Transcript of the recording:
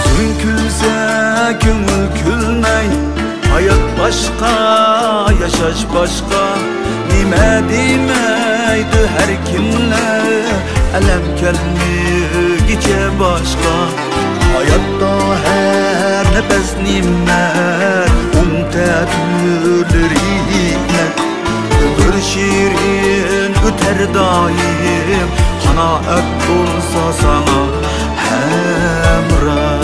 Yüzün külse köngül külmey, hayat başka, yaşaş başka. Nime demeydi her kimle, elem kelmegice başka. Hayatta her nefes nimet, umtetülür hikmet. Ömür şirin öter daim, kanaat olsa sana hemrah.